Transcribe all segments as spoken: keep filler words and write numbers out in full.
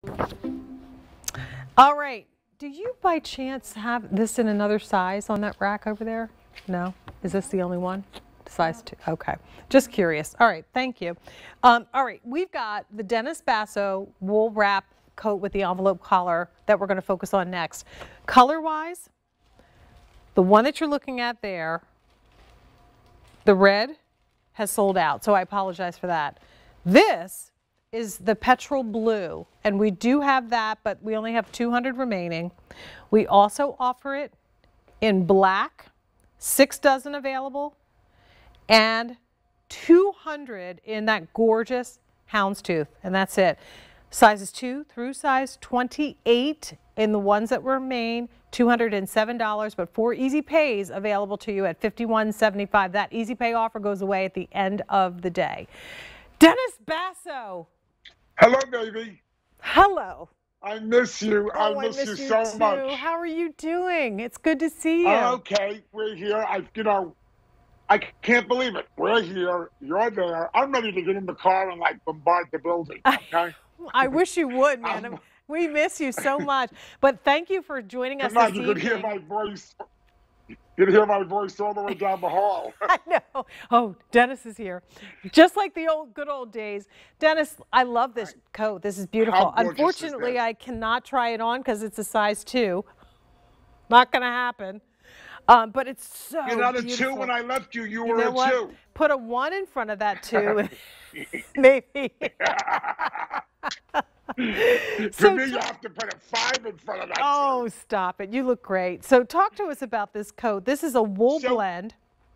All right. Do you by chance have this in another size on that rack over there? No? Is this the only one? Size two. Okay. Just curious. All right. Thank you. Um, all right. We've got the Dennis Basso wool wrap coat with the envelope collar that we're going to focus on next. Color wise, the one that you're looking at there, the red has sold out. So I apologize for that. This is the petrol blue, and we do have that, but we only have two hundred remaining. We also offer it in black, six dozen available, and two hundred in that gorgeous houndstooth, and that's it. Sizes two through size twenty-eight in the ones that remain, two hundred seven dollars, but four easy pays available to you at fifty-one seventy-five. That easy pay offer goes away at the end of the day. Dennis Basso. Hello, baby. Hello. I miss you. Oh, I I miss, miss you, you so too. much. How are you doing? It's good to see you. Uh, okay, we're here. I, you know, I can't believe it. We're here. You're there. I'm ready to get in the car and like bombard the building. Okay. I wish you would, man. Um, we miss you so much. But thank you for joining us Come on, this you evening. could hear my voice. You could hear my voice all the way down the hall. I know. Oh, Dennis is here. Just like the old good old days. Dennis, I love this coat. This is beautiful. How gorgeous is Unfortunately, this? I cannot try it on because it's a size two. Not going to happen. Um, but it's so You're not a beautiful. two when I left you. You, You were know a what? two. Put a one in front of that two. Maybe. To So me, you ta- have to put a five in front of that. Oh, stop it. You look great. So talk to us about this coat. This is a wool So- blend.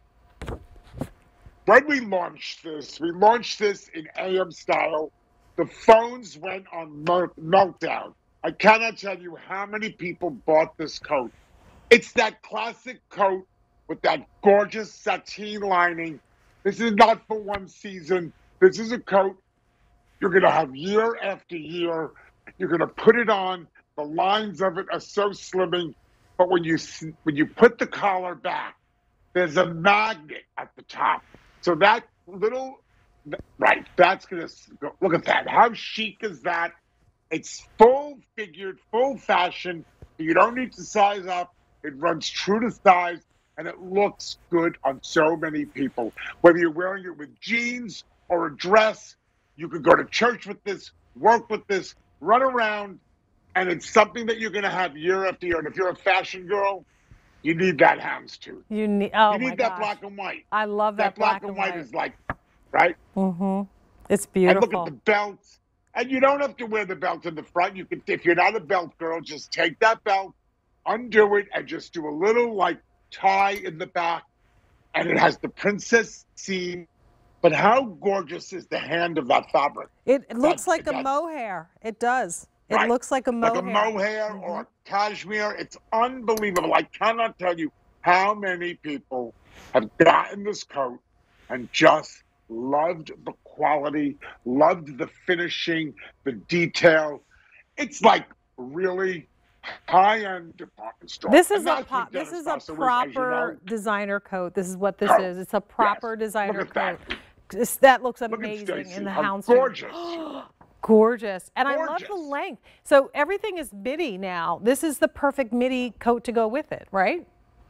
When we launched this, we launched this in A M style. The phones went on mel- meltdown. I cannot tell you how many people bought this coat. It's that classic coat with that gorgeous sateen lining. This is not for one season. This is a coat you're going to have year after year. You're going to put it on. The lines of it are so slimming. But when you s- when you put the collar back, there's a magnet at the top. So that little, right, that's going to, look at that. How chic is that? It's full figured, full fashion. You don't need to size up. It runs true to size, and it looks good on so many people. Whether you're wearing it with jeans or a dress, you could go to church with this, work with this, run around, and it's something that you're going to have year after year. And if you're a fashion girl, you need that houndstooth. You need, oh You my need that gosh. black and white. I love that, That black and white is like, right? Mm-hmm. It's And beautiful. look at the belts. And you don't have to wear the belt in the front. You can, if you're not a belt girl, just take that belt, undo it, and just do a little like tie in the back. And it has the princess seam. But how gorgeous is the hand of that fabric? It, it looks That's- like a that's- mohair. It does. It Right. looks like a mohair. Like a mohair or a cashmere. It's unbelievable. I cannot tell you how many people have gotten this coat and just loved the quality, loved the finishing, the detail. It's like really high-end department store. This And is a that's po- what this Dennis is a Basso as you proper know. designer coat. This is what this Coat. is. It's a proper Yes. designer Look at coat. that. This, that looks Look at amazing Stacy. in the How houndstooth. gorgeous. Gorgeous. And I love the Gorgeous. length. So everything is midi now. This is the perfect midi coat to go with it, right?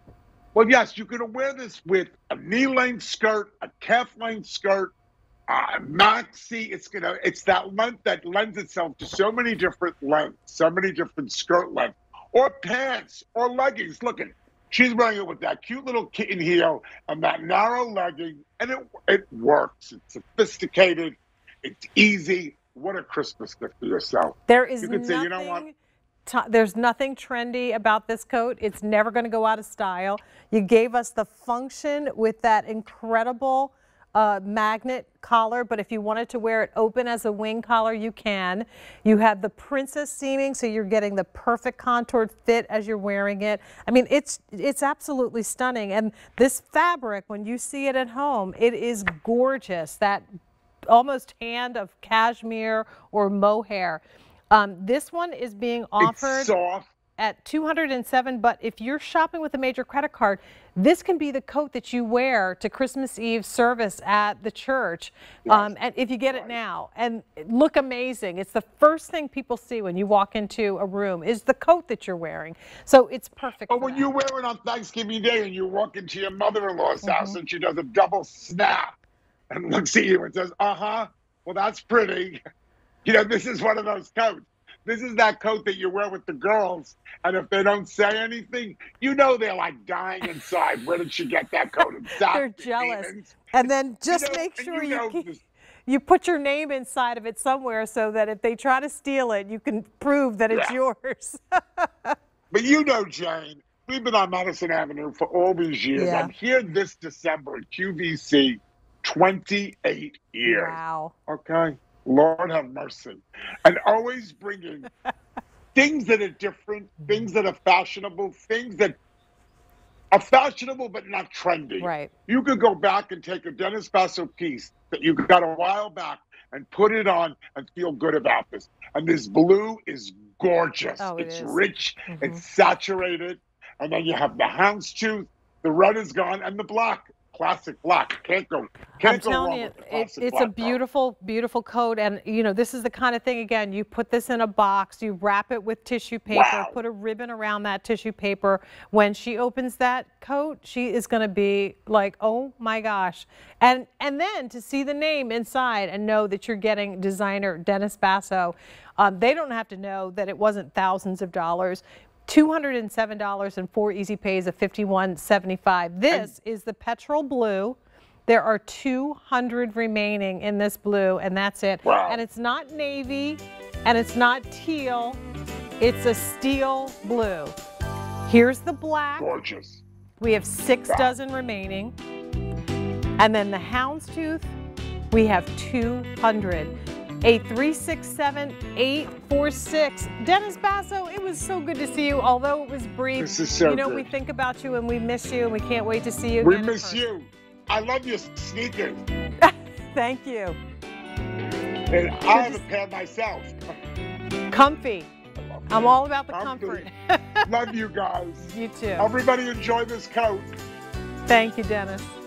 Well, yes, you can wear this with a knee-length skirt, a calf-length skirt, uh, maxi. It's gonna. It's that length that lends itself to so many different lengths, so many different skirt lengths, or pants, or leggings. Look at, she's wearing it with that cute little kitten heel and that narrow legging, and it it works. It's sophisticated. It's easy. What a Christmas gift for yourself. There is You could nothing, say, you know what? t- there's nothing trendy about this coat. It's never going to go out of style. You gave us the function with that incredible uh, magnet collar, but if you wanted to wear it open as a wing collar, you can. You have the princess seaming, so you're getting the perfect contoured fit as you're wearing it. I mean, it's it's absolutely stunning. And this fabric, when you see it at home, it is gorgeous. That almost hand of cashmere or mohair. Um, this one is being offered It's soft. at two hundred seven, but if you're shopping with a major credit card, this can be the coat that you wear to Christmas Eve service at the church. Yes. Um, and if you get it now, and look amazing. It's the first thing people see when you walk into a room is the coat that you're wearing. So it's perfect. But for when that. you wear it on Thanksgiving Day and you walk into your mother-in-law's Mm-hmm. house and she does a double snap and looks at you and says, uh-huh, well, that's pretty. You know, this is one of those coats. This is that coat that you wear with the girls, and if they don't say anything, you know they're like dying inside. Where did she get that coat? They're jealous. Demons. And then just You know, make and sure you you know keep, this- you put your name inside of it somewhere so that if they try to steal it, you can prove that it's Yeah. yours. But you know, Jane, we've been on Madison Avenue for all these years. Yeah. I'm here this December at Q V C, twenty-eight years. Wow. Okay? Lord have mercy. And always bringing things that are different, things that are fashionable, things that are fashionable but not trendy. Right. You could go back and take a Dennis Basso piece that you got a while back and put it on and feel good about this. And this blue is gorgeous. Oh, it it's is. rich, Mhm. it's saturated. And then you have the houndstooth, the red is gone, and the black. Classic black. Can't go, can't I'm go telling wrong you, with the it, classic it's black a coat. beautiful, beautiful coat. And, you know, this is the kind of thing, again, you put this in a box, you wrap it with tissue paper, Wow. put a ribbon around that tissue paper. When she opens that coat, she is going to be like, oh, my gosh. And, and then to see the name inside and know that you're getting designer Dennis Basso, um, they don't have to know that it wasn't thousands of dollars. two hundred seven dollars and four easy pays of fifty-one seventy-five. This is the petrol blue. There are two hundred remaining in this blue, and that's it. Wow. And it's not navy, and it's not teal. It's a steel blue. Here's the black. Gorgeous. We have six Wow. dozen remaining. And then the houndstooth, we have two hundred. eight three six seven, eight four six. Dennis Basso, it was so good to see you, although it was brief. This is so You know, good. we think about you and we miss you, and we can't wait to see you We again in miss person. you. I love your sneakers. Thank you. And I have a pair myself. Comfy. I'm all about the Comfy. comfort. Love you guys. You too. Everybody enjoy this coat. Thank you, Dennis.